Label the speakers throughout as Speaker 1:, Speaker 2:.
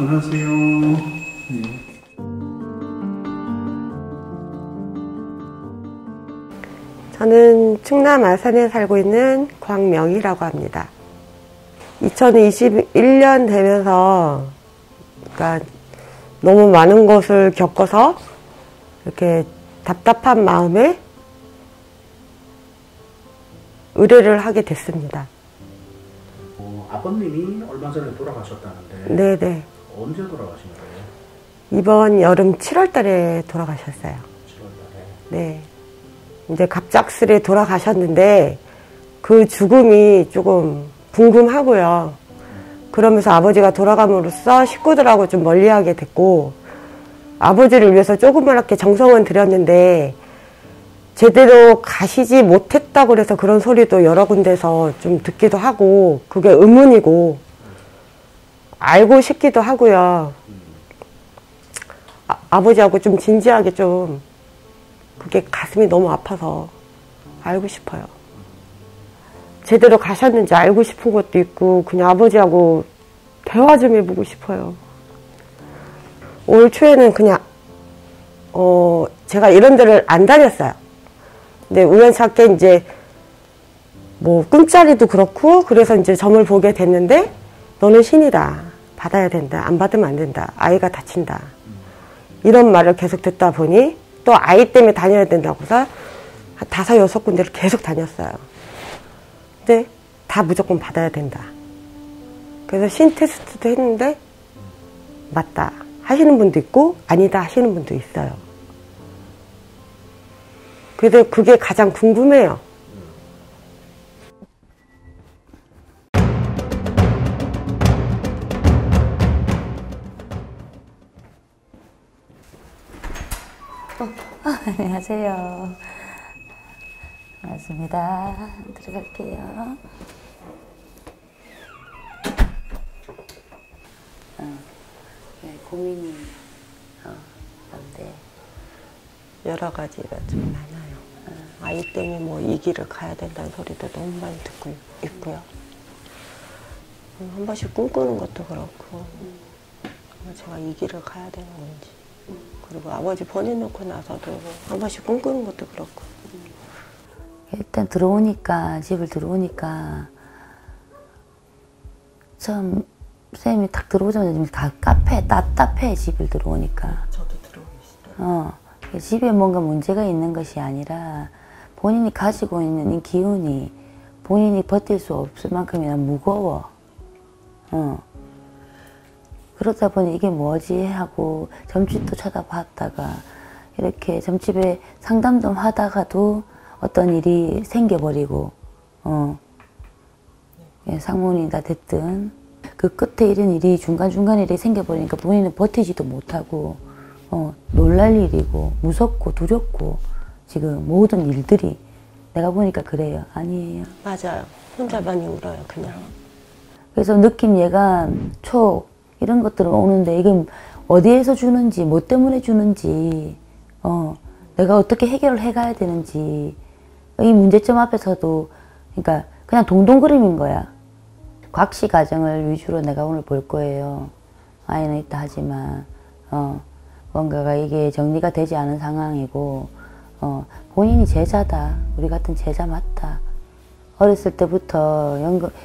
Speaker 1: 안녕하세요. 네.
Speaker 2: 저는 충남 아산에 살고 있는 광명이라고 합니다. 2021년 되면서 그러니까 너무 많은 것을 겪어서 이렇게 답답한 마음에 의뢰를 하게 됐습니다.
Speaker 1: 아버님이 얼마 전에 돌아가셨다는데
Speaker 2: 네네.
Speaker 1: 언제 돌아가신 거예요?
Speaker 2: 이번 여름 7월 달에 돌아가셨어요.
Speaker 1: 7월 달에?
Speaker 2: 네. 이제 갑작스레 돌아가셨는데 그 죽음이 조금 궁금하고요. 그러면서 아버지가 돌아감으로써 식구들하고 좀 멀리하게 됐고, 아버지를 위해서 조그맣게 정성은 들였는데 제대로 가시지 못했다고 그래서 그런 소리도 여러 군데서 좀 듣기도 하고, 그게 의문이고 알고 싶기도 하고요. 아버지하고 좀 진지하게 좀 그게 가슴이 너무 아파서 알고 싶어요. 제대로 가셨는지 알고 싶은 것도 있고, 그냥 아버지하고 대화 좀 해보고 싶어요. 올 초에는 그냥 제가 이런 데를 안 다녔어요. 근데 우연찮게 이제 뭐 꿈자리도 그렇고 그래서 이제 점을 보게 됐는데, 너는 신이다, 받아야 된다, 안 받으면 안 된다, 아이가 다친다, 이런 말을 계속 듣다 보니 또 아이 때문에 다녀야 된다고서 한 5, 6군데를 계속 다녔어요. 근데 다 무조건 받아야 된다. 그래서 신 테스트도 했는데 맞다 하시는 분도 있고 아니다 하시는 분도 있어요. 그래서 그게 가장 궁금해요.
Speaker 3: 안녕하세요. 반갑습니다. 들어갈게요. 네, 고민이 뭔데?
Speaker 2: 여러 가지가 좀 많아요. 아이 때문에 뭐 이 길을 가야 된다는 소리도 너무 많이 듣고 있고요. 한 번씩 꿈꾸는 것도 그렇고, 제가 이 길을 가야 되는 건지, 그리고 아버지 보내놓고 나서도 한 번씩 꿈꾸는 것도 그렇고.
Speaker 3: 일단 집을 들어오니까 처음 쌤이 딱 들어오자마자 카페 답답해. 집을 들어오니까.
Speaker 2: 저도 들어오기 싫어요.
Speaker 3: 집에 뭔가 문제가 있는 것이 아니라 본인이 가지고 있는 이 기운이 본인이 버틸 수 없을 만큼이나 무거워. 그러다 보니 이게 뭐지 하고 점집도 쳐다봤다가 이렇게 점집에 상담 좀 하다가도 어떤 일이 생겨버리고, 상문이다 됐든 그 끝에 이런 일이 중간중간에 일이 생겨버리니까 본인은 버티지도 못하고, 놀랄 일이고 무섭고 두렵고 지금 모든 일들이 내가 보니까 그래요. 아니에요.
Speaker 2: 맞아요. 혼자 많이 울어요, 그냥.
Speaker 3: 그래서 느낌, 예감, 촉 이런 것들은 오는데 이게 어디에서 주는지, 뭐 때문에 주는지, 내가 어떻게 해결을 해가야 되는지, 이 문제점 앞에서도 그러니까 그냥 동동그림인 거야. 곽씨 가정을 위주로 내가 오늘 볼 거예요. 아이는 있다 하지만 뭔가가 이게 정리가 되지 않은 상황이고, 본인이 제자다. 우리 같은 제자 맞다. 어렸을 때부터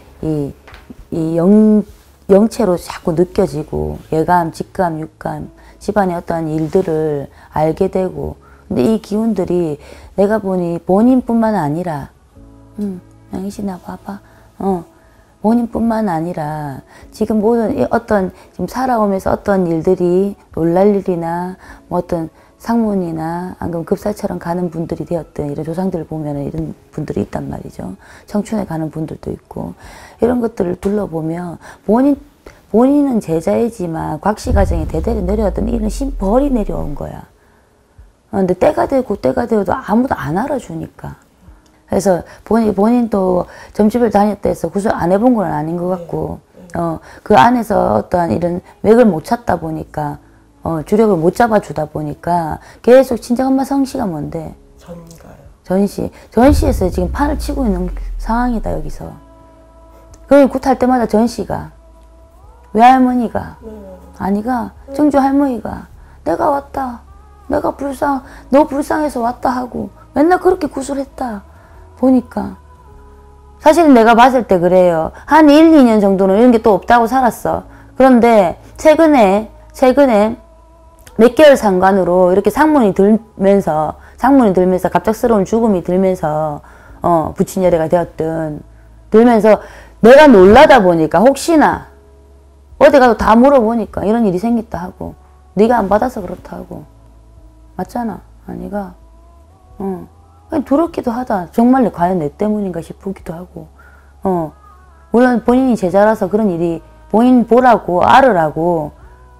Speaker 3: 영체로 자꾸 느껴지고, 예감, 직감, 육감, 집안의 어떤 일들을 알게 되고, 근데 이 기운들이 내가 보니 본인뿐만 아니라, 양희신아 봐봐. 본인뿐만 아니라 지금 모든 지금 살아오면서 어떤 일들이 놀랄 일이나 뭐 어떤 상문이나 안 급사처럼 가는 분들이 되었든 이런 조상들을 보면 이런 분들이 있단 말이죠. 청춘에 가는 분들도 있고, 이런 것들을 둘러보면 본인은 제자이지만 곽씨 가정에 대대로 내려왔던 이런 신벌이 내려온 거야. 근데 때가 되어도 아무도 안 알아주니까. 그래서 본인도 점집을 다녔다 해서 구슬 안 해본 건 아닌 것 같고, 그 안에서 어떠한 이런 맥을 못 찾다 보니까, 주력을 못 잡아주다 보니까 계속 친정엄마 성씨가 뭔데? 전가요. 전시에서 지금 판을 치고 있는 상황이다, 여기서. 그럼 굿할 때마다 전씨가. 외할머니가 아니가 증조 할머니가 내가 왔다. 내가 너 불쌍해서 왔다 하고 맨날 그렇게 구술했다. 보니까. 사실은 내가 봤을 때 그래요. 한 1, 2년 정도는 이런 게 또 없다고 살았어. 그런데 최근에 몇 개월 상관으로 이렇게 상문이 들면서 갑작스러운 죽음이 들면서 부친열애가 되었든 들면서 내가 놀라다 보니까 혹시나 어디 가서 다 물어보니까 이런 일이 생겼다 하고 네가 안 받아서 그렇다 하고 맞잖아. 아니가 그냥 두렵기도 하다. 정말 과연 내 때문인가 싶기도 하고 물론 본인이 제자라서 그런 일이 본인 보라고 알으라고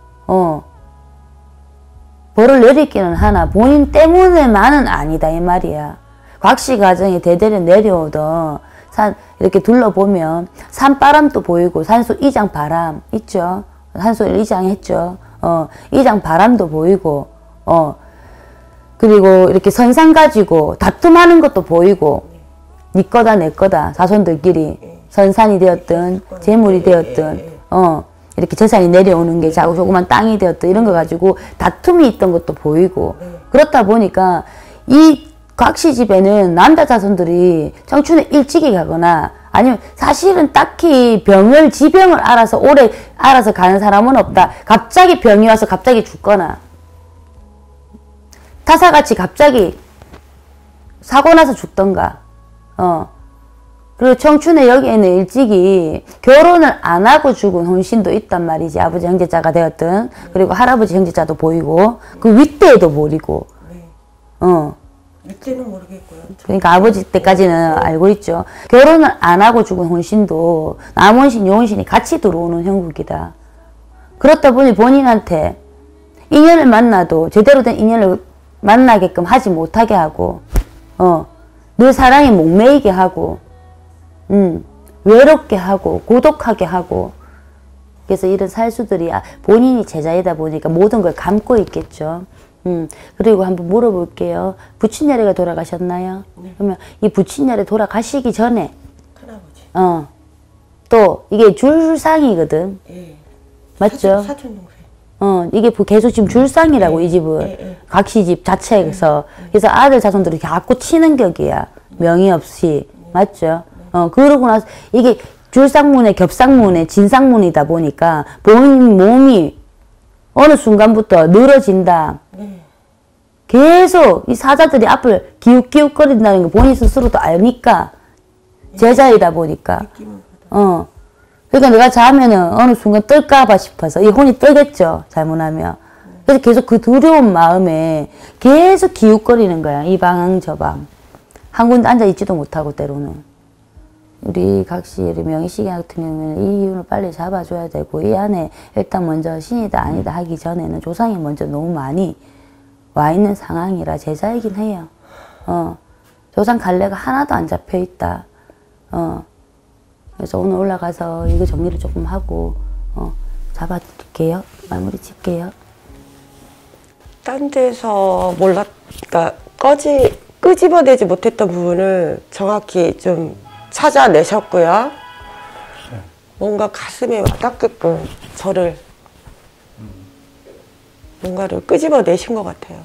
Speaker 3: 벌을 내리기는 하나 본인 때문에만은 아니다 이 말이야. 곽씨 가정에 대대로 내려오던 산 이렇게 둘러보면 산바람도 보이고 산소 이장 바람 있죠. 산소 이장했죠. 이장 바람도 보이고 그리고 이렇게 선상 가지고 다툼하는 것도 보이고 네 거다 내 거다 자손들끼리 선산이 되었든 재물이 되었든 이렇게 재산이 내려오는 게 조그만 땅이 되었든 이런 거 가지고 다툼이 있던 것도 보이고 그렇다 보니까 이 곽씨 집에는 남자 자손들이 청춘에 일찍이 가거나 아니면 사실은 딱히 지병을 오래 알아서 가는 사람은 없다. 갑자기 병이 와서 갑자기 죽거나 타사같이 갑자기 사고 나서 죽던가 그리고 청춘에 여기에는 일찍이 결혼을 안 하고 죽은 혼신도 있단 말이지. 아버지 형제자가 되었든 그리고 할아버지 형제자도 보이고 그 윗대에도 보이고
Speaker 2: 윗대는 모르겠고요.
Speaker 3: 그러니까 아버지 때까지는 알고 있죠. 결혼을 안 하고 죽은 혼신도 남혼신, 여혼신이 같이 들어오는 형국이다. 그렇다 보니 본인한테 인연을 만나도 제대로 된 인연을 만나게끔 하지 못하게 하고 늘 사랑에 목매이게 하고 외롭게 하고 고독하게 하고 그래서 이런 살수들이 본인이 제자이다 보니까 모든 걸 감고 있겠죠. 그리고 한번 물어볼게요. 부친녀래가 돌아가셨나요?
Speaker 2: 네.
Speaker 3: 그러면 이 부친녀래 돌아가시기 전에
Speaker 2: 할아버지.
Speaker 3: 또 이게 줄상이거든.
Speaker 2: 예.
Speaker 3: 맞죠?
Speaker 2: 사촌 동생.
Speaker 3: 이게 계속 지금 줄상이라고 이 집은 각시 집 자체에서 그래서 아들 자손들이 자꾸 치는 격이야. 명의 없이 맞죠? 그러고 나서 이게 줄상문에 겹상문에 진상문이다 보니까 본인 몸이 어느 순간부터 늘어진다. 계속 이 사자들이 앞을 기웃기웃거린다는 거 본인 스스로도 아니까 제자이다 보니까 그러니까 내가 자면은 어느 순간 뜰까봐 싶어서 이 혼이 뜨겠죠 잘못하면. 그래서 계속 그 두려운 마음에 계속 기웃거리는 거야. 이 방 저 방 한 군데 앉아 있지도 못하고 때로는. 우리 각시 명희씨 같은 경우에는 이 이유를 빨리 잡아줘야 되고 이 안에 일단 먼저 신이다 아니다 하기 전에는 조상이 먼저 너무 많이 와 있는 상황이라 제자이긴 해요. 조상 갈래가 하나도 안 잡혀 있다. 그래서 오늘 올라가서 이거 정리를 조금 하고 잡아드릴게요. 마무리 짓게요.
Speaker 2: 딴 데서 그러니까 끄집어내지 못했던 부분을 정확히 좀 찾아내셨고요. 뭔가 가슴에 와닿게끔 저를 뭔가를 끄집어내신 것 같아요.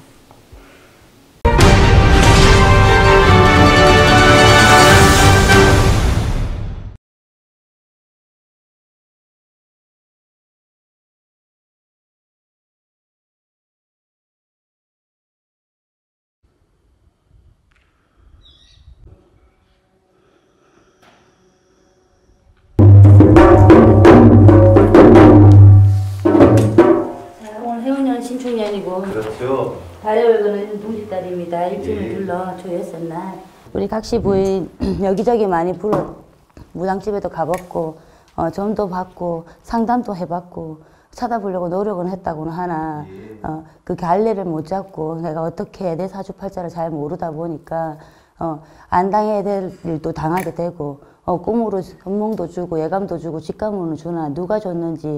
Speaker 3: 신축년이고
Speaker 4: 그렇죠.
Speaker 3: 달의 월급은 동짓달입니다. 일주일 둘러 조였었 날 우리 각시 부인 여기저기 많이 불러 무당집에도 가봤고 점도 받고 상담도 해봤고 찾아보려고 노력은 했다고는 하나 그 갈래를 못 잡고 내가 어떻게 내 사주팔자를 잘 모르다 보니까 안 당해야 될 일도 당하게 되고 꿈으로 선몽도 주고 예감도 주고 직감으로 주나 누가 줬는지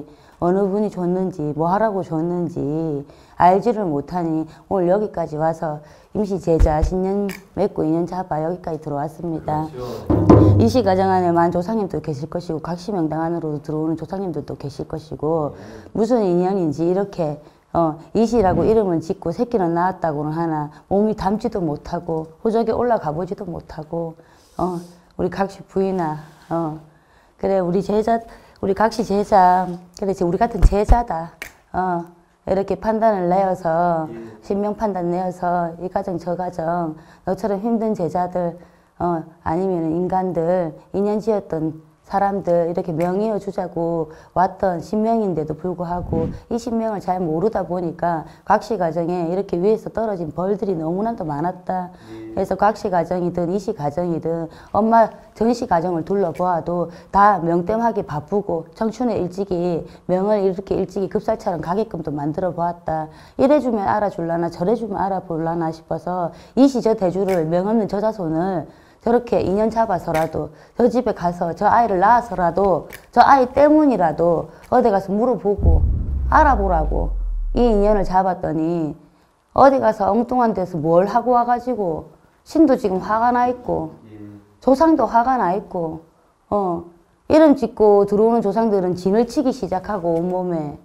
Speaker 3: 어느 분이 줬는지 뭐 하라고 줬는지 알지를 못하니 오늘 여기까지 와서 임시 제자 신년 맺고 2년 잡아 여기까지 들어왔습니다. 이 시 가정 안에 만 조상님도 계실 것이고 각시명당 안으로 들어오는 조상님들도 계실 것이고 무슨 인연인지 이렇게 이시라고 이름을 짓고 새끼는 낳았다고는 하나 몸이 담지도 못하고 호적에 올라가 보지도 못하고 우리 각시 부인아 그래 우리 제자 우리 각시 제자 그래 우리 같은 제자다 이렇게 판단을 내어서 신명 판단 내어서 이 가정 저 가정 너처럼 힘든 제자들 아니면 인간들 인연 지었던 사람들 이렇게 명의어 주자고 왔던 신명인데도 불구하고 이 신명을 잘 모르다 보니까 각시 가정에 이렇게 위에서 떨어진 벌들이 너무나도 많았다. 그래서 각시 가정이든 이시 가정이든 엄마 전시 가정을 둘러보아도 다 명땜하기 바쁘고 청춘에 일찍이 명을 이렇게 일찍이 급살처럼 가게끔도 만들어 보았다. 이래주면 알아줄라나 저래주면 알아볼라나 싶어서 이시 저 대주를 명없는 저 자손을 저렇게 인연 잡아서라도 저 집에 가서 저 아이를 낳아서라도 저 아이 때문이라도 어디 가서 물어보고 알아보라고 이 인연을 잡았더니 어디 가서 엉뚱한 데서 뭘 하고 와가지고 신도 지금 화가 나 있고 조상도 화가 나 있고 이름 짓고 들어오는 조상들은 진을 치기 시작하고 온몸에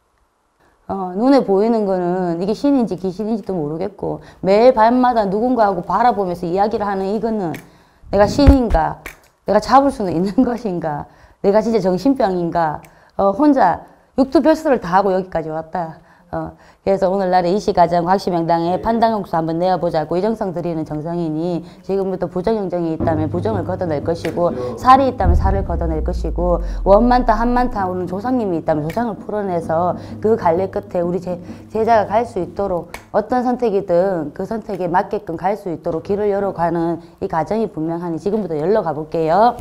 Speaker 3: 눈에 보이는 거는 이게 신인지 귀신인지도 모르겠고 매일 밤마다 누군가하고 바라보면서 이야기를 하는 이거는 내가 신인가 내가 잡을 수는 있는 것인가 내가 진짜 정신병인가 혼자 육두별수를 다 하고 여기까지 왔다. 그래서 오늘날에 이시가정 각시명당에 판단공수 한번 내어보자고 이정성 드리는 정성이니 지금부터 부정영정이 있다면 부정을 걷어낼 것이고 살이 있다면 살을 걷어낼 것이고 원만타 한만타 오는 조상님이 있다면 조상을 풀어내서 그 갈래 끝에 우리 제자가 갈 수 있도록 어떤 선택이든 그 선택에 맞게끔 갈 수 있도록 길을 열어가는 이 가정이 분명하니 지금부터 열러 가볼게요.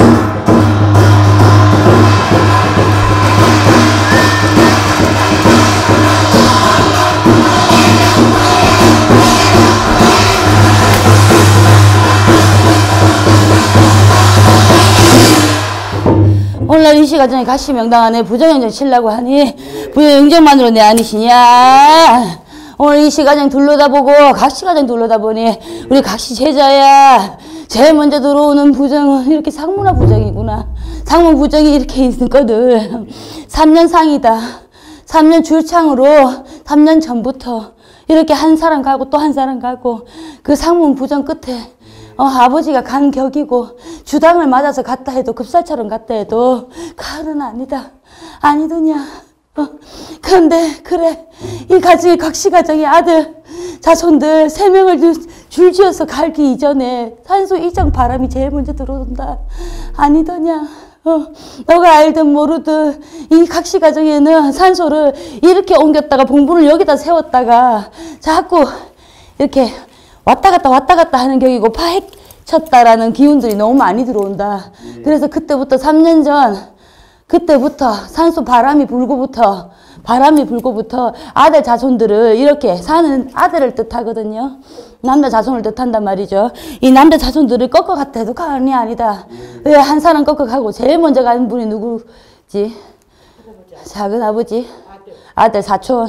Speaker 3: 오늘날 이시 가정에 각시 명당 안에 부정영정 치려고 하니 부정영정만으로 내 아니시냐. 오늘 이시 가정 둘러다보고 각시 가정 둘러다보니 우리 각시 제자야 제일 먼저 들어오는 부정은 이렇게 상문화 부정이구나. 상문 부정이 이렇게 있거든. 3년 상이다. 3년 줄창으로 3년 전부터 이렇게 한 사람 가고 또 한 사람 가고 그 상문 부정 끝에 아버지가 간 격이고 주당을 맞아서 갔다 해도 급살처럼 갔다 해도 가을은 아니다. 아니더냐. 그런데 그래 이 가정의 각시가정의 아들 자손들 3명을 줄지어서 갈기 이전에 산소 이장 바람이 제일 먼저 들어온다. 아니더냐. 너가 알든 모르든 이 각시가정에는 산소를 이렇게 옮겼다가 봉분을 여기다 세웠다가 자꾸 이렇게 왔다 갔다 하는 격이고 파헤쳤다라는 기운들이 너무 많이 들어온다. 그래서 그때부터 3년 전 그때부터 산소 바람이 불고부터 아들 자손들을 이렇게 사는 아들을 뜻하거든요. 남자 자손을 뜻한단 말이죠. 이 남자 자손들을 꺾어갔다 해도 가은이 아니다. 왜 한 사람 꺾어가고 제일 먼저 가는 분이 누구지? 작은 아버지, 아들 사촌.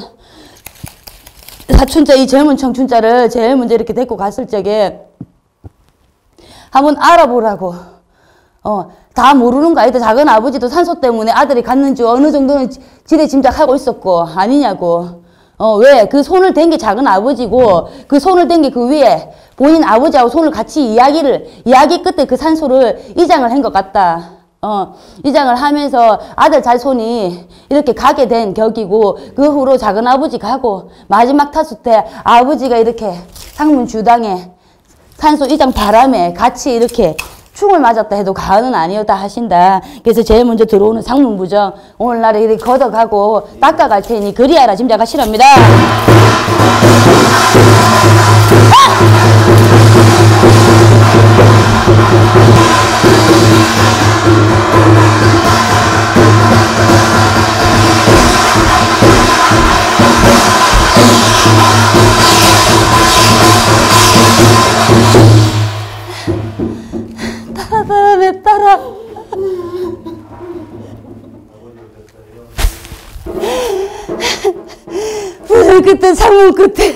Speaker 3: 사촌자 이 젊은 청춘자를 제일 먼저 이렇게 데리고 갔을 적에 한번 알아보라고. 다 모르는 거 아니다. 작은 아버지도 산소 때문에 아들이 갔는지 어느 정도는 지레 짐작하고 있었고 아니냐고. 왜? 그 손을 댄 게 작은 아버지고 그 손을 댄 게 그 위에 본인 아버지하고 손을 같이 이야기 끝에 그 산소를 이장을 한 것 같다. 이장을 하면서 아들 자손이 이렇게 가게 된 격이고 그 후로 작은 아버지 가고 마지막 타수 때 아버지가 이렇게 상문 주당에 산소 이장 바람에 같이 이렇게 충을 맞았다 해도 가은은 아니었다 하신다. 그래서 제일 먼저 들어오는 상문부정 오늘날에 이렇게 걷어가고 닦아갈 테니 그리하라 짐작하시랍니다. 따라 내 따라 끝에 창문 끝에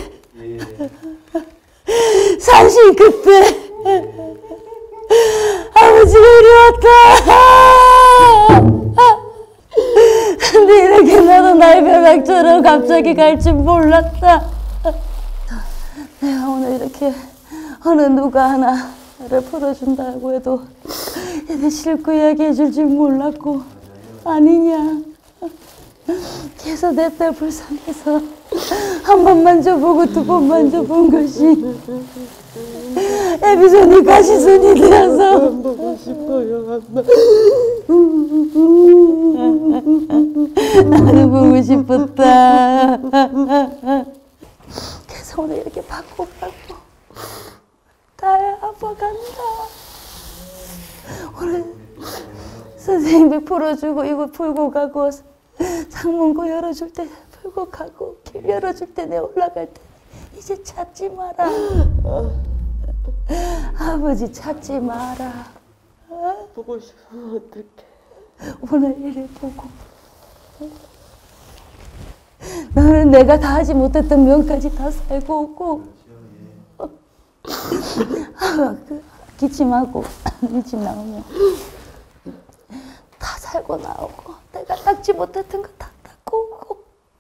Speaker 3: 산신 끝에 아버지가 이리 왔다. 근데 이렇게 나도 날벼락처럼 갑자기 갈 줄 몰랐다. 내가 오늘 이렇게 어느 누가 하나를 풀어준다고 해도 얘네 싫고 이야기해 줄 줄 몰랐고 아니냐. 그래서 내 딸 불쌍해서 한 번 만져보고 두 번 만져본 것이 애비손이 가시손이 되어서 보고 싶어요. 나도 보고 싶었다. 그래서 오늘 이렇게 받고 딸 아빠 간다. 오늘 선생님이 풀어주고 이거 풀고 가고 상문고 열어줄 때 풀고 가고 길 열어줄 때 내 올라갈 때 이제 찾지 마라. 아버지 찾지 마라.
Speaker 4: 보고 싶으면 어떡해.
Speaker 3: 오늘 이래 보고 너는 내가 다 하지 못했던 면까지 다 살고 오고 기침하고 기침 나오면 다 살고 나오고 내가 닦지 못했던 거 다 닦고 오고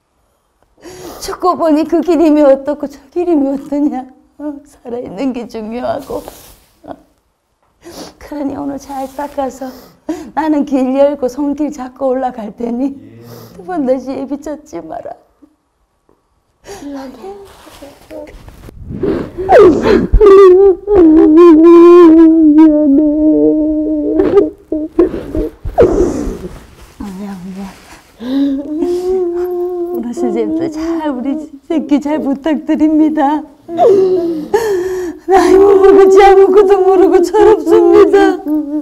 Speaker 3: 죽고 보니 그 길임이 어떻고 저 길임이 어떠냐. 살아있는 게 중요하고 그러니 오늘 잘 닦아서 나는 길 열고 손길 잡고 올라갈 테니 두 번 다시 애비 찾지 마라. 오늘 선생님도 잘 우리 새끼 잘 부탁드립니다. 나이 못 먹었지 아무것도 모르고 철없습니다.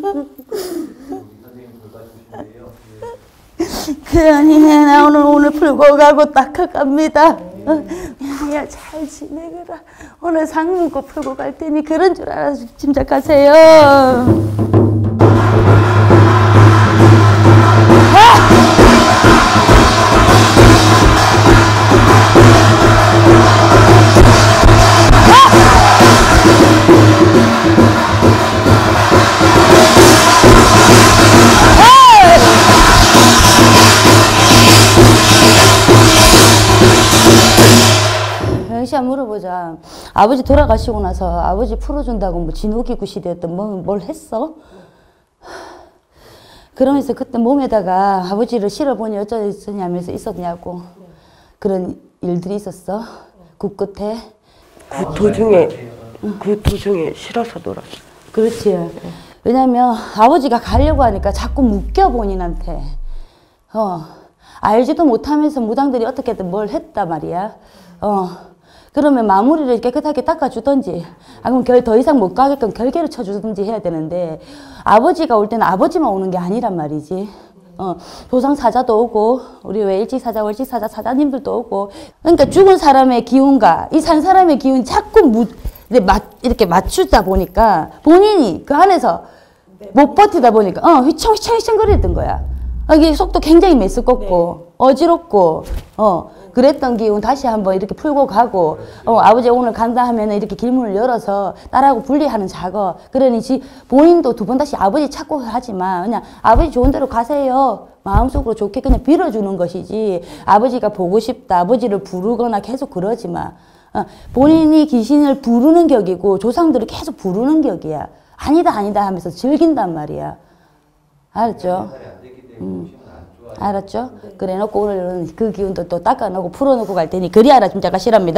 Speaker 3: 그러니 나 오늘 풀고 가고 닦아갑니다. 야, 잘 지내거라. 오늘 상문고 풀고 갈 테니 그런 줄 알아서 짐작하세요. 영시야 물어보자. 아버지 돌아가시고 나서 아버지 풀어준다고 뭐 진호기구 시대였던 뭘 했어? 그러면서 그때 몸에다가 아버지를 실어보니 어쩌냐면서 있었냐고. 그런 일들이 있었어? 국 끝에?
Speaker 2: 그 도중에 실어서 놀았어.
Speaker 3: 그렇지. 왜냐면 아버지가 가려고 하니까 자꾸 묶여 본인한테. 알지도 못하면서 무당들이 어떻게든 뭘 했단 말이야. 그러면 마무리를 깨끗하게 닦아주던지 그럼 더 이상 못 가게끔 결계를 쳐주든지 해야 되는데 아버지가 올 때는 아버지만 오는 게 아니란 말이지. 조상사자도 오고 우리 왜 일직사자 월직사자 사자님들도 오고 그러니까 죽은 사람의 기운과 이 산 사람의 기운이 자꾸 이렇게 맞추다 보니까 본인이 그 안에서 못 버티다 보니까 휘청휘청 거리던 거야. 이게 속도 굉장히 메스껍고 어지럽고 그랬던 기운 다시 한번 이렇게 풀고 가고 아버지 오늘 간다 하면 이렇게 길문을 열어서 딸하고 분리하는 작업. 그러니 본인도 두 번 다시 아버지 찾고 하지만 그냥 아버지 좋은 대로 가세요. 마음속으로 좋게 그냥 빌어주는 것이지 아버지가 보고 싶다 아버지를 부르거나 계속 그러지 마. 본인이 귀신을 부르는 격이고 조상들을 계속 부르는 격이야. 아니다 하면서 즐긴단 말이야. 알았죠? 알았죠? 그래 놓고 오늘은 그 기운도 또 닦아놓고 풀어놓고 갈 테니 그리 알아 짐작하시랍니다.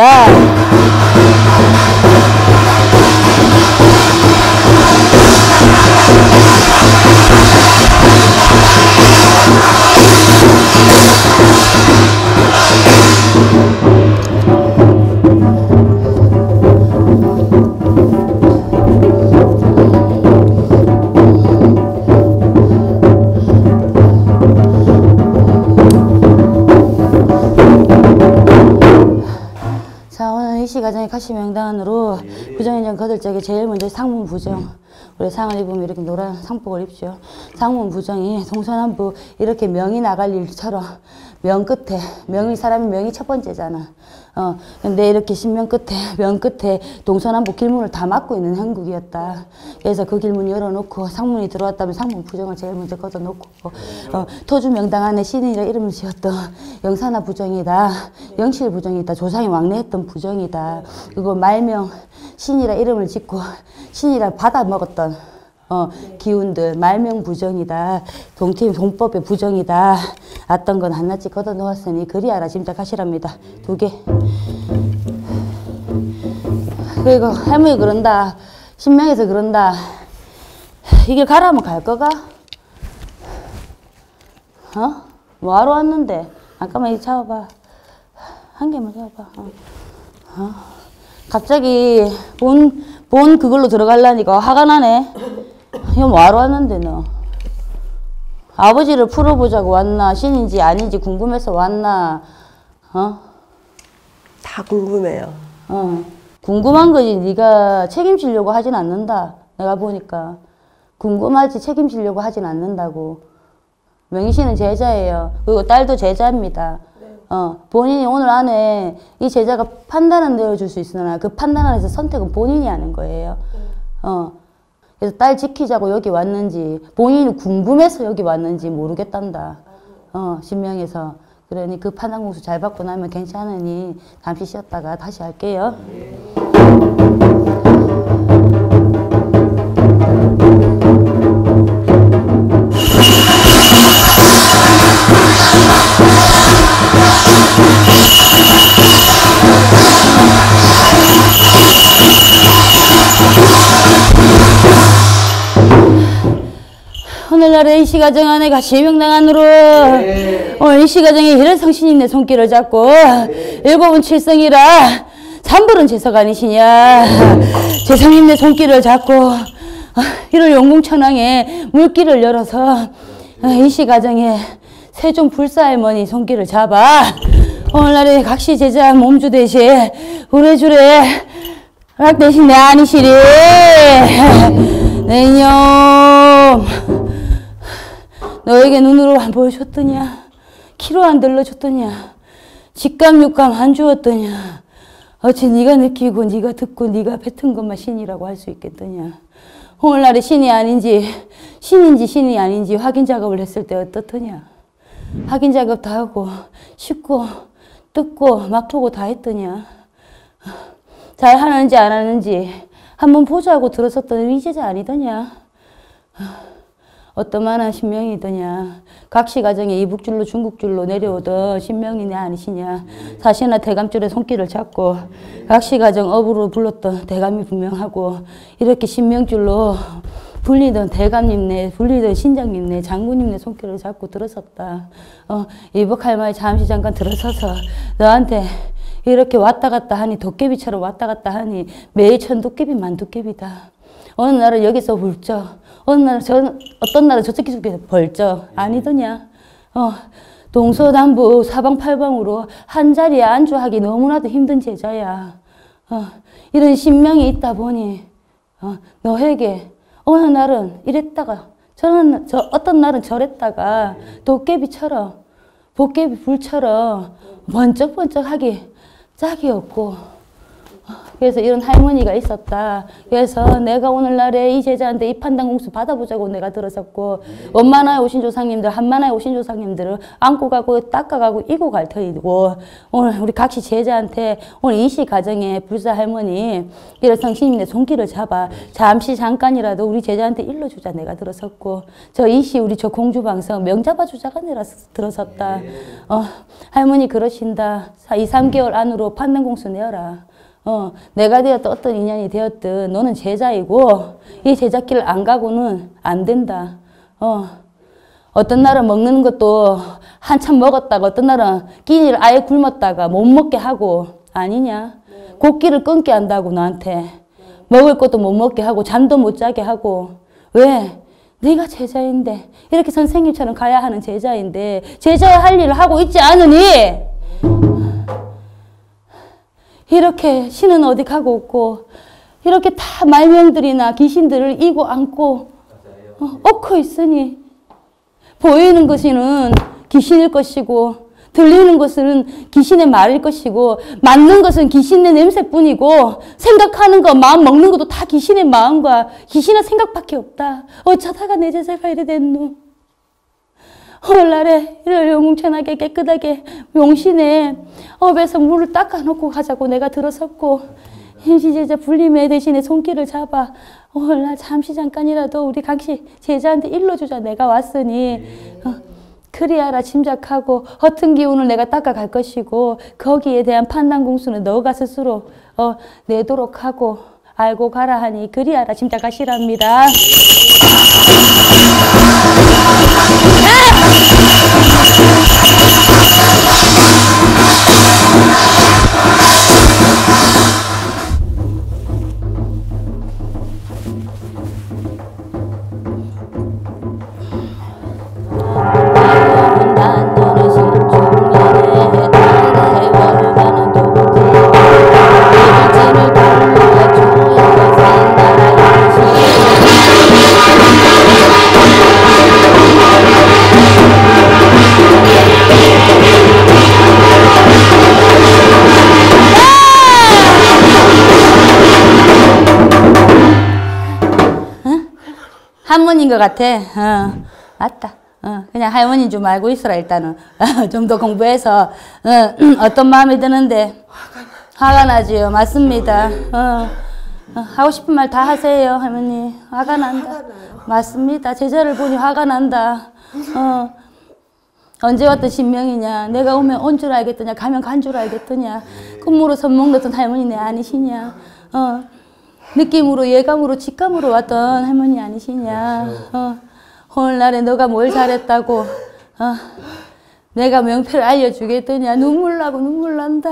Speaker 3: 가정의 가시 명단으로 부정인정 거들 적에 제일 먼저 상문 부정. 우리 상을 입으면 이렇게 노란 상복을 입죠. 상문 부정이 동서남북 이렇게 명이 나갈 일처럼 명 끝에, 사람이 명이 첫 번째잖아. 근데 이렇게 신명 끝에, 명 끝에 동서남북 길문을 다 막고 있는 형국이었다. 그래서 그 길문 열어놓고 상문이 들어왔다면 상문 부정을 제일 먼저 걷어놓고, 토주 명당 안에 신이라 이름을 지었던 영산하 부정이다. 영실 부정이다. 조상이 왕래했던 부정이다. 그리고 말명, 신이라 이름을 짓고 신이라 받아먹었던 기운들, 말명 부정이다. 동팀 동법의 부정이다. 왔던 건 한낱이 걷어 놓았으니 그리 알아 짐작하시랍니다. 2개. 그리고 할머니 그런다. 신명에서 그런다. 이 길 가라면 갈 거가? 뭐하러 왔는데? 잠깐만 이거 잡아봐. 한 개만 잡아봐. 갑자기 본 그걸로 들어가려니까 화가 나네. 이거 뭐하러 왔는데 너? 아버지를 풀어보자고 왔나? 신인지 아닌지 궁금해서 왔나?
Speaker 2: 다 궁금해요.
Speaker 3: 궁금한 거지. 네가 책임지려고 하진 않는다. 내가 보니까. 궁금하지 책임지려고 하진 않는다고. 명희씨는 제자예요. 그리고 딸도 제자입니다. 본인이 오늘 안에 이 제자가 판단은 내어줄 수 있으나 그 판단 안에서 선택은 본인이 하는 거예요. 그래서 딸 지키자고 여기 왔는지 본인이 궁금해서 여기 왔는지 모르겠단다. 신명에서. 그러니 그 판단 공수 잘 받고 나면 괜찮으니 잠시 쉬었다가 다시 할게요. 오늘날의 이시가정 아내가 시명당안으로 오늘 이시가정의 일일성신인의 손길을 잡고 일곱은 칠성이라 삼불은 재석아니시냐. 재성님의 손길을 잡고 이를 용궁천왕의 물길을 열어서 이시가정의 세존 불사할머니 손길을 잡아 오늘날의 각시 제자 몸주 대신 우레주레 락 대신 내 아니시리 내 이놈 너에게 눈으로 안 보여줬더냐? 키로 안 들러줬더냐? 직감 육감 안 주었더냐? 어찌 네가 느끼고 네가 듣고 네가 뱉은 것만 신이라고 할 수 있겠더냐? 오늘날의 신이 아닌지 신인지 신이 아닌지 확인 작업을 했을 때 어떻더냐? 확인 작업 다 하고 씻고 뜯고 맛보고 다 했더냐? 잘 하는지 안 하는지 한번 보자고 들었었던 위제자 아니더냐? 어떠만한 신명이더냐. 각시가정에 이북줄로 중국줄로 내려오던 신명이냐 아니시냐. 사시나 대감줄에 손길을 잡고 각시가정 업으로 불렀던 대감이 분명하고 이렇게 신명줄로 불리던 대감님네 불리던 신장님네 장군님네 손길을 잡고 들어섰다. 이북할머니 잠시 잠깐 들어서서 너한테 이렇게 왔다 갔다 하니 도깨비처럼 왔다 갔다 하니 매일 천도깨비 만도깨비다. 어느 날은 여기서 불쩍 어느 날은 어떤 날은 저쪽 기숙에서 벌쩍 아니더냐. 동서남북 사방팔방으로 한자리에 안주하기 너무나도 힘든 제자야. 이런 신명이 있다 보니 너에게 어느 날은 이랬다가 어떤 날은 저랬다가 도깨비처럼 도깨비 불처럼 번쩍번쩍하기 짝이 없고 그래서 이런 할머니가 있었다. 그래서 내가 오늘날에 이 제자한테 이 판단 공수 받아보자고 내가 들었었고 원만하에 오신 조상님들 한만하에 오신 조상님들을 안고 가고 닦아가고 이고 갈 터이고 오늘 우리 각시 제자한테 오늘 이시 가정의 불사 할머니 이런 성신님의 손길을 잡아 잠시 잠깐이라도 우리 제자한테 일러주자 내가 들었었고 저 이시 우리 저 공주방성 명 잡아주자가 내가 들었었다. 할머니 그러신다. 2, 3개월 안으로 판단 공수 내어라. 내가 되었든 어떤 인연이 되었든 너는 제자이고 이 제자길을 안 가고는 안 된다. 어떤 날은 먹는 것도 한참 먹었다가 어떤 날은 끼니를 아예 굶었다가 못 먹게 하고 아니냐. 곡기를 끊게 한다고 너한테. 먹을 것도 못 먹게 하고 잠도 못 자게 하고. 왜? 네가 제자인데 이렇게 선생님처럼 가야 하는 제자인데 제자의 할 일을 하고 있지 않으니 이렇게 신은 어디 가고 없고 이렇게 다 말명들이나 귀신들을 이고 안고 엎고 있으니 보이는 것이는 귀신일 것이고
Speaker 5: 들리는 것은 귀신의 말일 것이고 맞는 것은 귀신의 냄새뿐이고 생각하는 거, 마음 먹는 것도 다 귀신의 마음과 귀신의 생각밖에 없다. 어쩌다가 내 제자가 이래 됐노. 오늘날에 이를 영웅천하게 깨끗하게 용신의 업에서 물을 닦아놓고 가자고 내가 들어섰고 임시 제자 불림의 대신에 손길을 잡아 오늘날 잠시 잠깐이라도 우리 강씨 제자한테 일러주자 내가 왔으니 그리하라 짐작하고 허튼 기운을 내가 닦아갈 것이고 거기에 대한 판단 공수는 너가 스스로 내도록 하고 알고 가라 하니 그리하라 짐작하시랍니다. 할머니인 것 같아. 맞다. 그냥 할머니인 줄 알고 있어라 일단은. 좀 더 공부해서 어떤 마음이 드는데 화가 나지요. 맞습니다. 하고 싶은 말 다 하세요 할머니. 화가 난다. 맞습니다. 제자를 보니 화가 난다. 언제 왔던 신명이냐. 내가 오면 온 줄 알겠더냐. 가면 간 줄 알겠더냐. 꿈으로 선몽 넣던 할머니네 아니시냐. 느낌으로 예감으로 직감으로 왔던 할머니 아니시냐. 오늘날에 너가 뭘 잘했다고 내가 명패를 알려주겠더냐. 눈물 나고 눈물 난다.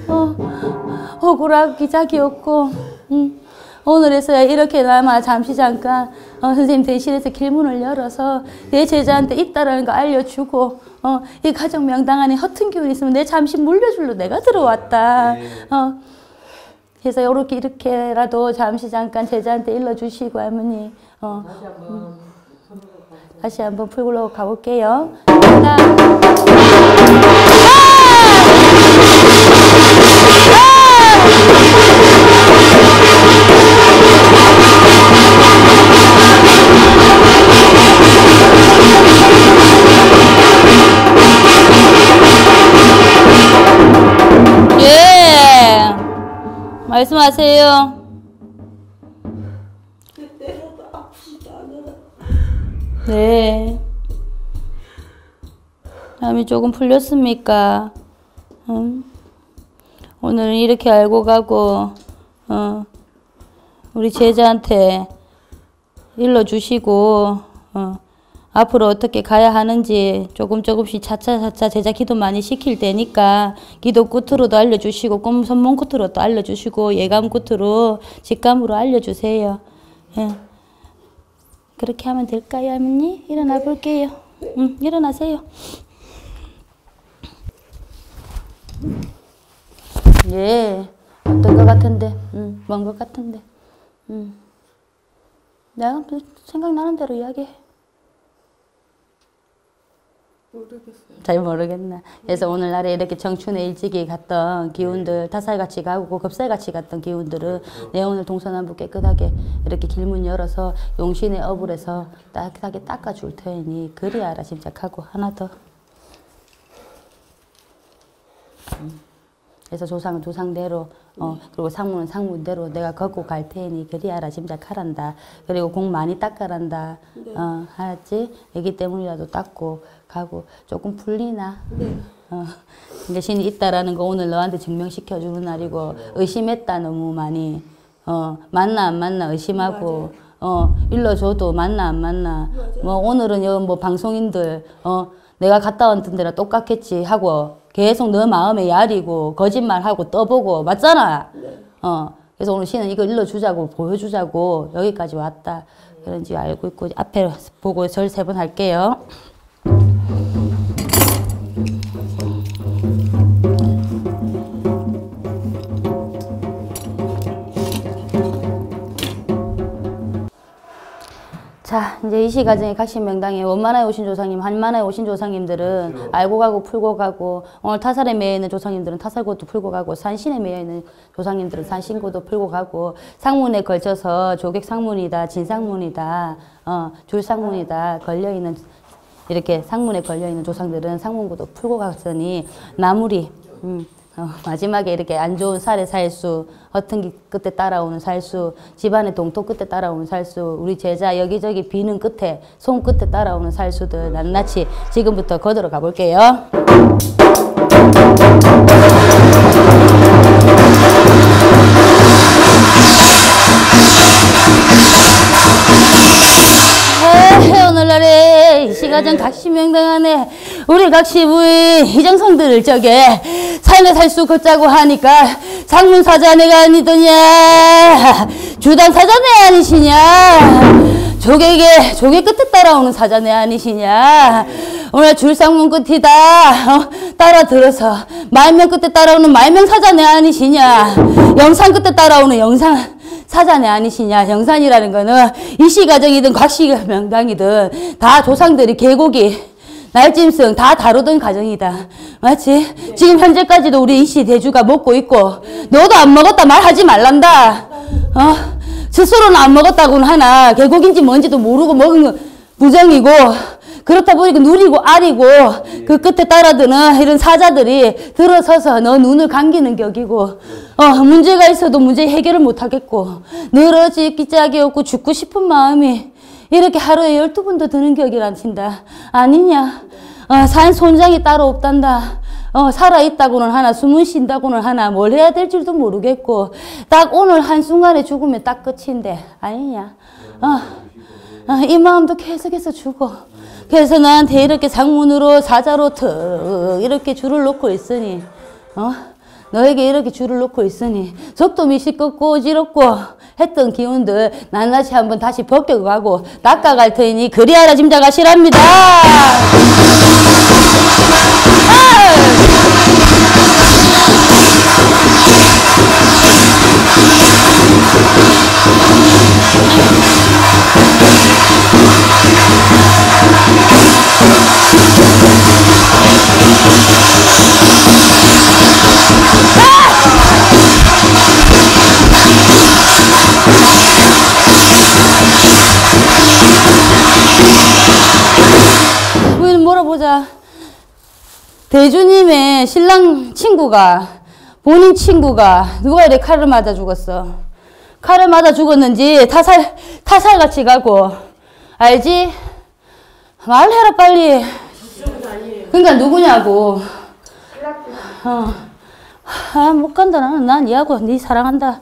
Speaker 5: 억울하고 기작이 없고 오늘에서야 이렇게나마 잠시 잠깐 선생님 대신해서 길문을 열어서 내 제자한테 있다라는 거 알려주고 이 가정 명당 안에 허튼 기운이 있으면 내 잠시 물려줄로 내가 들어왔다. 그래서 이렇게라도 잠시 잠깐 제자한테 일러주시고 할머니 다시 한번 풀고 가볼게요. 예, 말씀하세요. 네. 마음이 조금 풀렸습니까? 오늘은 이렇게 알고 가고, 우리 제자한테 일러주시고, 앞으로 어떻게 가야 하는지 조금씩 차차차차 제자 기도 많이 시킬 테니까 기도 끝으로도 알려주시고, 꿈 선몽 끝으로도 알려주시고, 예감 끝으로, 직감으로 알려주세요. 예. 그렇게 하면 될까요, 할머니? 일어나 볼게요. 일어나세요. 예, 어떤 것 같은데, 먼 것 같은데, 내가 생각나는 대로 이야기해. 모르겠어요. 잘 모르겠나. 그래서 오늘날에 이렇게 청춘에 일찍이 갔던 기운들, 타살같이 가고 급살같이 갔던 기운들은 내 오늘 동서남북 깨끗하게 이렇게 길문 열어서 용신의 어불에서 따뜻하게 닦아줄 테니 그리 알아 짐작하고 하나 더. 그래서 조상은 조상대로 그리고 상무는 상무대로 내가 걷고 갈 테니 그리 알아 짐작하란다. 그리고 공 많이 닦아란다. 네. 알았지? 애기 때문이라도 닦고 가고 조금 풀리나? 네. 신이 있다라는 거 오늘 너한테 증명시켜주는 날이고 의심했다 너무 많이. 맞나 안 맞나 의심하고 일러줘도 맞나 안 맞나. 뭐 오늘은 뭐 방송인들 내가 갔다 왔던 데랑 똑같겠지 하고 계속 너 마음에 야리고 거짓말하고 떠보고 맞잖아. 네. 그래서 오늘 신은 이거 일러주자고 보여주자고 여기까지 왔다. 그런지 알고 있고 앞에 보고 절 3번 할게요. 자, 이제 이시가정의 각신명당에 원만하에 오신 조상님, 한만하에 오신 조상님들은 알고 가고 풀고 가고, 오늘 타살에 매여 있는 조상님들은 타살고도 풀고 가고, 산신에 매여 있는 조상님들은 산신고도 풀고 가고, 상문에 걸쳐서 조객상문이다, 진상문이다, 줄상문이다 걸려있는, 이렇게 상문에 걸려있는 조상들은 상문고도 풀고 갔으니 나무리, 마지막에 이렇게 안 좋은 살의 살수, 허튼기 끝에 따라오는 살수, 집안의 동토 끝에 따라오는 살수, 우리 제자 여기저기 비는 끝에, 손끝에 따라오는 살수들 낱낱이 지금부터 거들어 가볼게요. 오늘날에 이시가정 각시명당 안에 우리 각시부의 희정성들을 저게 삶의 살수 걷자고 하니까 상문사자네가 아니더냐, 주당사자네 아니시냐, 조개 끝에 따라오는 사자네 아니시냐, 오늘 줄상문 끝이다 따라 들어서 말명 끝에 따라오는 말명사자네 아니시냐, 영상 끝에 따라오는 영상 사자네 아니시냐. 영산이라는 거는 이시가정이든 각시명당이든 다 조상들이 계곡이 날짐승 다 다루던 가정이다. 맞지? 지금 현재까지도 우리 이시 대주가 먹고 있고, 너도 안 먹었다 말하지 말란다. 스스로는 안 먹었다고는 하나 계곡인지 뭔지도 모르고 먹은 건 부정이고, 그렇다 보니까 누리고 아리고 그 끝에 따라드는 이런 사자들이 들어서서 너 눈을 감기는 격이고, 문제가 있어도 문제 해결을 못하겠고, 늘어지기 짝이 없고 죽고 싶은 마음이 이렇게 하루에 12번도 드는 격이란친다. 아니냐? 산 손장이 따로 없단다. 살아있다고는 하나, 숨은 쉰다고는 하나, 뭘 해야 될 줄도 모르겠고, 딱 오늘 한순간에 죽으면 딱 끝인데, 아니냐? 이 마음도 계속해서 죽어. 그래서 나한테 이렇게 상문으로 사자로 턱 이렇게 줄을 놓고 있으니, 너에게 이렇게 줄을 놓고 있으니 속도 미시껍고 어지럽고 했던 기운들 낱낱이 한번 다시 벗겨가고 닦아갈 테니 그리하라 짐작하시랍니다. 우리는 몰아보자. 대주님의 신랑 친구가, 본인 친구가 누가 이렇게 칼을 맞아 죽었어. 칼을 맞아 죽었는지 타살같이 가고, 알지? 말해라 빨리. 그러니까 누구냐고. 못 간다. 난 얘하고 네 사랑한다.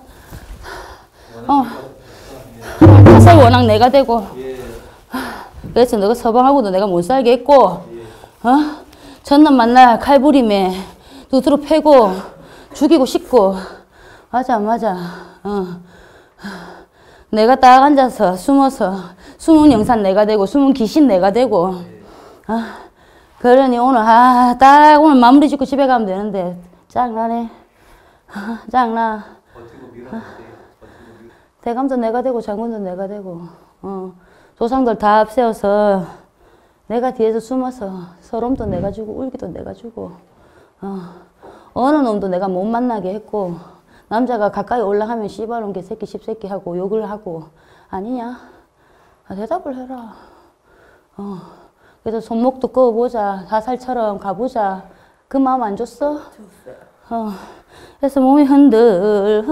Speaker 5: 타살 워낙 내가 되고, 그래서 너가 서방하고도 내가 못 살게 했고, 전남 만날 칼부림에 두드러 패고 죽이고 싶고. 맞아. 내가 딱 앉아서 숨어서 숨은 영산 내가 되고 숨은 귀신 내가 되고. 그러니 오늘 딱 오늘 마무리 짓고 집에 가면 되는데 짱나네. 짱나. 대감도 내가 되고 장군도 내가 되고, 조상들 다 앞세워서 내가 뒤에서 숨어서 서름도 내가 주고 울기도 내가 주고, 어느 놈도 내가 못 만나게 했고, 남자가 가까이 올라가면 씨발놈 개새끼 십새끼 하고 욕을 하고. 아니냐? 대답을 해라. 그래서 손목도 꺼보자. 사살처럼 가보자. 그 마음 안 줬어? 줬어요. 그래서 몸이 흔들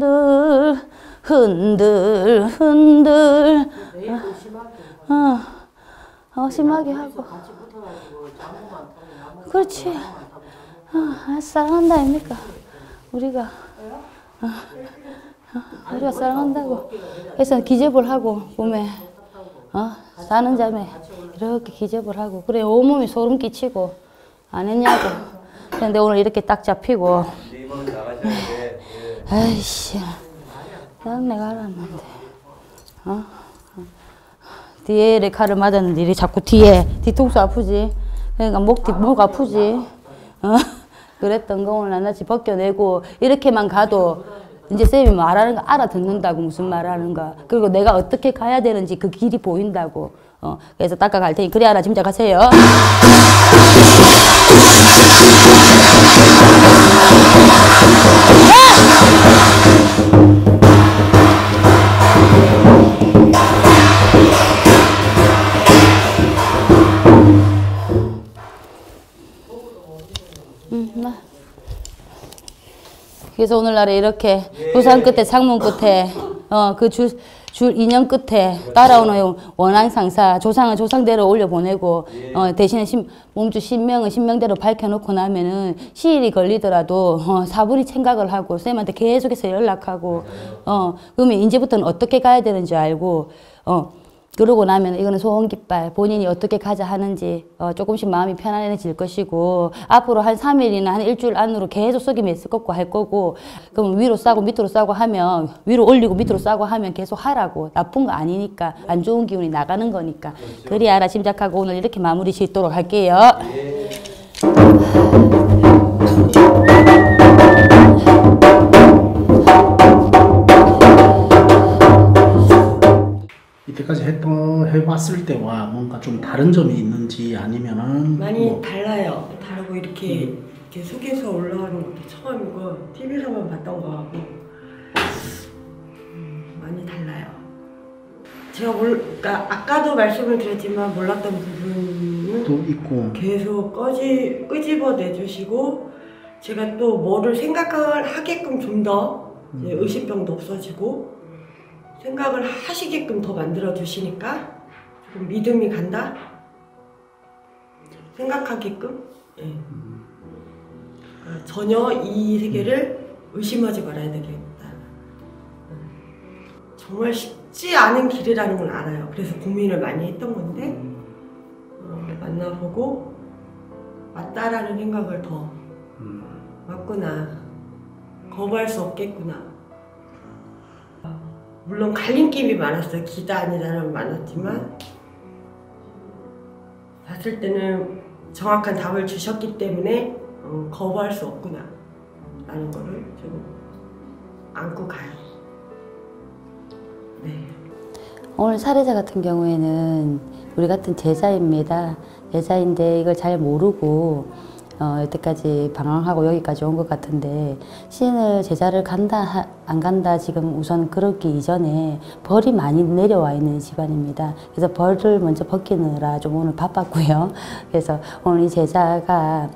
Speaker 5: 심하게 하고. 그렇지. 사랑한다 아닙니까? 우리가 사랑한다고. 그래서 기접을 하고 몸에 사는 잠에 이렇게 기접을 하고. 그래 온몸이 소름 끼치고. 안 했냐고. 근데 오늘 이렇게 딱 잡히고. 아이씨, 난 내가 알았는데. 뒤에 이렇게 칼을 맞았는데 이렇게 자꾸 뒤통수 아프지. 그러니까 목 아프지. 그랬던 거 오늘 낱낱이 벗겨내고. 이렇게만 가도 이제 쌤이 말하는 거 알아듣는다고 무슨 말을 하는가. 그리고 내가 어떻게 가야 되는지 그 길이 보인다고. 그래서 닦아갈 테니 그리 알아 짐작하세요. 그래서 오늘날에 이렇게 부산 끝에 창문 끝에 그 줄 인연 끝에 따라오는 원한 상사 조상은 조상대로 올려보내고 대신에 몸주 신명은 신명대로 밝혀놓고 나면은 시일이 걸리더라도 사부리 생각을 하고 쌤한테 계속해서 연락하고 그러면 이제부터는 어떻게 가야 되는지 알고 그러고 나면 이거는 소원깃발 본인이 어떻게 가자 하는지 조금씩 마음이 편안해질 것이고 앞으로 한 3일이나 한 일주일 안으로 계속 썩이 메스 꺾고 할 거고 그럼 위로 싸고 밑으로 싸고 하면 위로 올리고 밑으로 싸고 하면 계속 하라고 나쁜 거 아니니까 안 좋은 기운이 나가는 거니까 그리 알아 짐작하고 오늘 이렇게 마무리 짓도록 할게요.
Speaker 1: 이때까지 해봤을 때와 뭔가 좀 다른 점이 있는지 아니면은
Speaker 4: 많이 달라요. 다르고 이렇게 속에서 올라가는 것도 처음이고 TV에서만 봤던 거하고 많이 달라요. 제가 그러니까 아까도 말씀을 드렸지만 몰랐던 부분은
Speaker 1: 또 있고
Speaker 4: 계속 끄집어 내주시고 제가 또 뭐를 생각을 하게끔 좀 더 의식병도 없어지고 생각을 하시게끔 더 만들어 주시니까 조금 믿음이 간다? 생각하게끔? 네. 전혀 이 세계를 의심하지 말아야 되겠다. 정말 쉽지 않은 길이라는 걸 알아요. 그래서 고민을 많이 했던 건데 만나보고 맞다라는 생각을 더 맞구나. 거부할 수 없겠구나. 물론 갈림길이 많았어요. 기다 아니다는 많았지만 봤을 때는 정확한 답을 주셨기 때문에 거부할 수 없구나 라는 거를 좀 안고 가요. 네.
Speaker 5: 오늘 사례자 같은 경우에는 우리 같은 제자입니다. 제자인데 이걸 잘 모르고 여태까지 방황하고 여기까지 온 것 같은데 신을 제자를 간다 안 간다 지금 우선 그러기 이전에 벌이 많이 내려와 있는 집안입니다. 그래서 벌을 먼저 벗기느라 좀 오늘 바빴고요. 그래서 오늘 이 제자가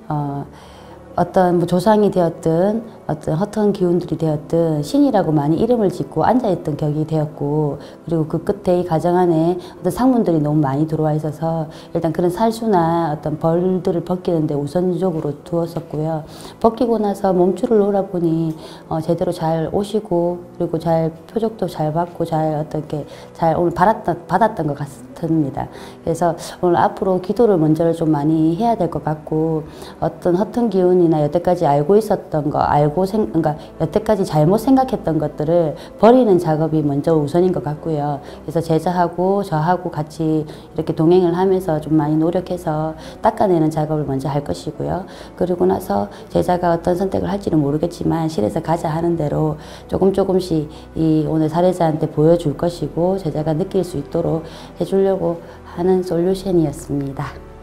Speaker 5: 어떤 뭐 조상이 되었든 어떤 허튼 기운들이 되었든 신이라고 많이 이름을 짓고 앉아있던 격이 되었고 그리고 그 끝에 이 가정 안에 어떤 상문들이 너무 많이 들어와 있어서 일단 그런 살수나 어떤 벌들을 벗기는데 우선적으로 두었었고요. 벗기고 나서 몸줄을 놓아보니 제대로 잘 오시고 그리고 잘 표적도 잘 받고 잘 어떻게 잘 오늘 받았던 것 같습니다. 그래서 오늘 앞으로 기도를 먼저 좀 많이 해야 될 것 같고 어떤 허튼 기운이나 여태까지 알고 있었던 거 그러니까 여태까지 잘못 생각했던 것들을 버리는 작업이 먼저 우선인 것 같고요. 그래서 제자하고 저하고 같이 이렇게 동행을 하면서 좀 많이 노력해서 닦아내는 작업을 먼저 할 것이고요. 그리고 나서 제자가 어떤 선택을 할지는 모르겠지만 실에서 가자 하는 대로 조금씩 이 오늘 사례자한테 보여줄 것이고 제자가 느낄 수 있도록 해주려고 하는 솔루션이었습니다.